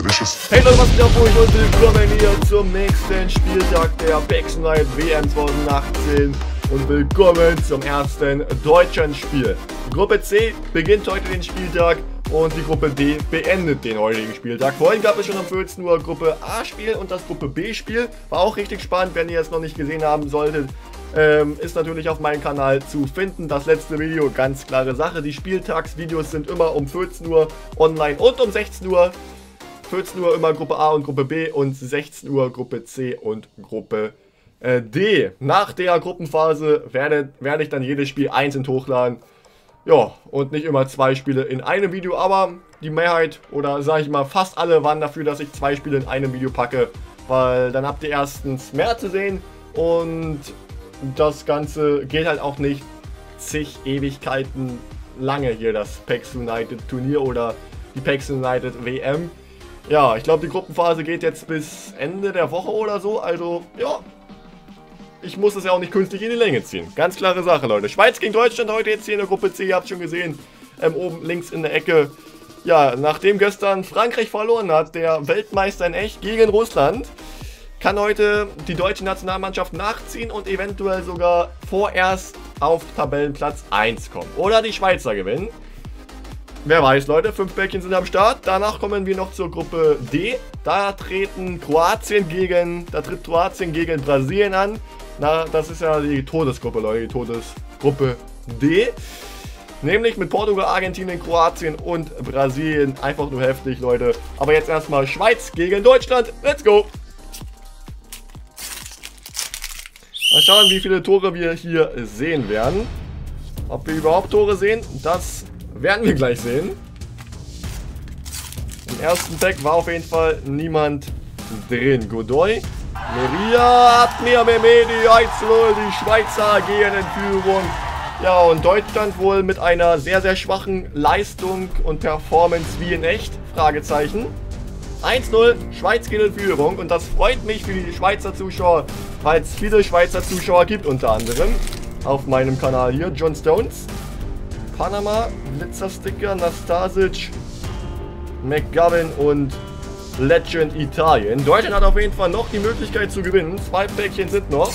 Delicious. Hey Leute, was geht ab und willkommen hier zum nächsten Spieltag der PEX Unite WM 2018 und willkommen zum ersten deutschen Spiel. Gruppe C beginnt heute den Spieltag und die Gruppe D beendet den heutigen Spieltag. Vorhin gab es schon um 14 Uhr Gruppe A Spiel und das Gruppe B Spiel. War auch richtig spannend, wenn ihr es noch nicht gesehen haben solltet. Ist natürlich auf meinem Kanal zu finden. Das letzte Video, ganz klare Sache. Die Spieltagsvideos sind immer um 14 Uhr online und um 16 Uhr. 14 Uhr immer Gruppe A und Gruppe B und 16 Uhr Gruppe C und Gruppe D. Nach der Gruppenphase werde ich dann jedes Spiel einzeln hochladen. Ja, und nicht immer zwei Spiele in einem Video, aber die Mehrheit oder sage ich mal fast alle waren dafür, dass ich zwei Spiele in einem Video packe, weil dann habt ihr erstens mehr zu sehen und das Ganze geht halt auch nicht zig Ewigkeiten lange hier, das PEX United Turnier oder die PEX United WM. Ja, ich glaube die Gruppenphase geht jetzt bis Ende der Woche oder so, also ja, ich muss es ja auch nicht künstlich in die Länge ziehen. Ganz klare Sache, Leute. Schweiz gegen Deutschland heute jetzt hier in der Gruppe C, ihr habt schon gesehen, oben links in der Ecke. Ja, nachdem gestern Frankreich verloren hat, der Weltmeister in echt gegen Russland, kann heute die deutsche Nationalmannschaft nachziehen und eventuell sogar vorerst auf Tabellenplatz 1 kommen. Oder die Schweizer gewinnen. Wer weiß, Leute, 5 Päckchen sind am Start. Danach kommen wir noch zur Gruppe D. Da tritt Kroatien gegen Brasilien an. Na, das ist ja die Todesgruppe, Leute, die Todesgruppe D. Nämlich mit Portugal, Argentinien, Kroatien und Brasilien. Einfach nur heftig, Leute. Aber jetzt erstmal Schweiz gegen Deutschland. Let's go! Mal schauen, wie viele Tore wir hier sehen werden. Ob wir überhaupt Tore sehen, das werden wir gleich sehen. Im ersten Pack war auf jeden Fall niemand drin. Godoy, Meria, Admir Mehmedi, 1-0, die Schweizer gehen in Führung. Ja, und Deutschland wohl mit einer sehr, sehr schwachen Leistung und Performance wie in echt, Fragezeichen. 1-0, Schweiz geht in Führung und das freut mich für die Schweizer Zuschauer, weil es viele Schweizer Zuschauer gibt, unter anderem auf meinem Kanal hier, John Stones. Panama, Blitzersticker, Nastasic, McGovern und Legend Italien. Deutschland hat auf jeden Fall noch die Möglichkeit zu gewinnen. 2 Päckchen sind noch.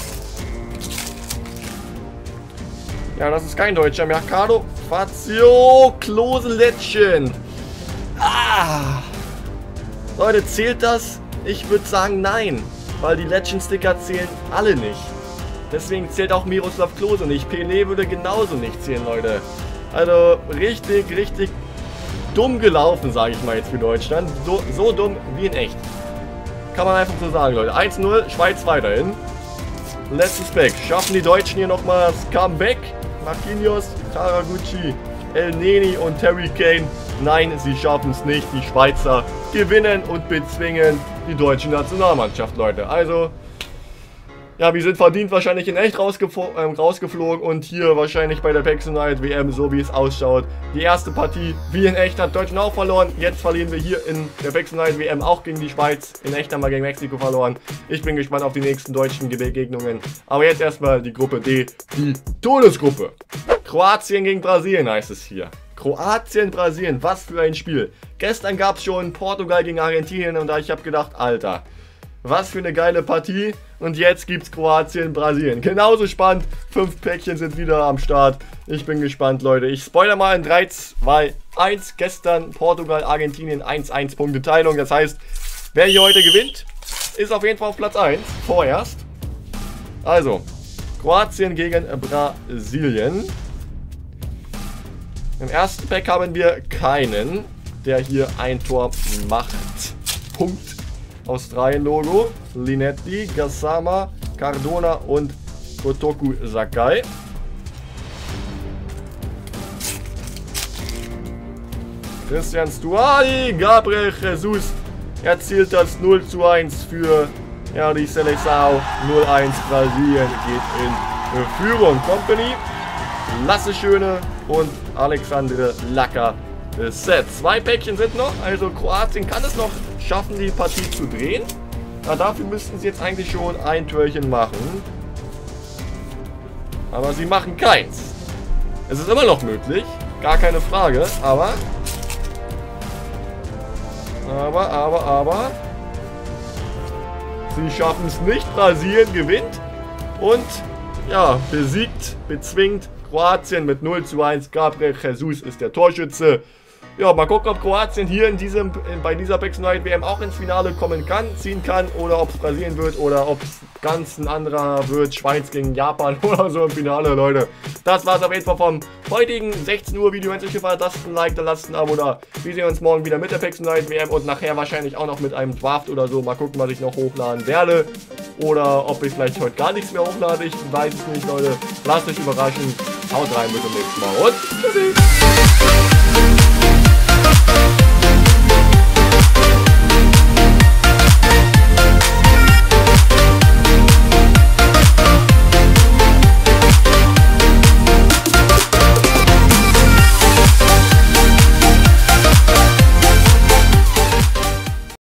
Ja, das ist kein Deutscher. Mercado, Fazio, Klose, Legend. Ah! Leute, zählt das? Ich würde sagen nein, weil die Legend-Sticker zählen alle nicht. Deswegen zählt auch Miroslav Klose nicht. Pelé würde genauso nicht zählen, Leute. Also richtig, richtig dumm gelaufen, sage ich mal jetzt für Deutschland. So dumm wie in echt. Kann man einfach so sagen, Leute. 1-0, Schweiz weiterhin. Letztes Pack. Schaffen die Deutschen hier nochmal das Comeback? Marquinhos, Karaguchi, El Neni und Harry Kane. Nein, sie schaffen es nicht. Die Schweizer gewinnen und bezwingen die deutsche Nationalmannschaft, Leute. Also, ja, wir sind verdient wahrscheinlich in echt rausgeflogen und hier wahrscheinlich bei der PEX Unite WM, so wie es ausschaut. Die erste Partie, wie in echt, hat Deutschland auch verloren. Jetzt verlieren wir hier in der PEX Unite WM auch gegen die Schweiz. In echt haben wir gegen Mexiko verloren. Ich bin gespannt auf die nächsten deutschen Begegnungen. Aber jetzt erstmal die Gruppe D, die Todesgruppe. Kroatien gegen Brasilien heißt es hier. Kroatien, Brasilien, was für ein Spiel. Gestern gab es schon Portugal gegen Argentinien und ich habe gedacht, Alter, was für eine geile Partie. Und jetzt gibt es Kroatien, Brasilien. Genauso spannend. 5 Päckchen sind wieder am Start. Ich bin gespannt, Leute. Ich spoilere mal in 3, 2, 1. Gestern Portugal, Argentinien 1-1 Punkteteilung. Das heißt, wer hier heute gewinnt, ist auf jeden Fall auf Platz 1. Vorerst. Also, Kroatien gegen Brasilien. Im ersten Pack haben wir keinen, der hier ein Tor macht. Punkt. Australien-Logo, Linetti, Gassama, Cardona und Kotoku Sakai. Christian Stuani, Gabriel Jesus erzielt das 0:1 für die Seleção. 0:1 Brasilien geht in Führung. Company, Lasse Schöne und Alexandre Lacker. Set. 2 Päckchen sind noch, also Kroatien kann es noch schaffen, die Partie zu drehen. Na, dafür müssten sie jetzt eigentlich schon ein Türchen machen. Aber sie machen keins. Es ist immer noch möglich, gar keine Frage, aber Aber. Sie schaffen es nicht. Brasilien gewinnt. Und, ja, bezwingt Kroatien mit 0:1. Gabriel Jesus ist der Torschütze. Ja, mal gucken, ob Kroatien hier bei dieser Bex Night WM auch ins Finale ziehen kann. Oder ob es Brasilien wird oder ob es ganz ein anderer wird. Schweiz gegen Japan oder so im Finale, Leute. Das war es auf jeden Fall vom heutigen 16 Uhr Video. Wenn es euch gefallen hat, lasst ein Like, da lasst ein Abo da. Wir sehen uns morgen wieder mit der Bex Night WM und nachher wahrscheinlich auch noch mit einem Draft oder so. Mal gucken, was ich noch hochladen werde. Oder ob ich vielleicht heute gar nichts mehr hochlade. Ich weiß es nicht, Leute. Lasst euch überraschen. Haut rein, bis zum nächsten Mal und tschüssi.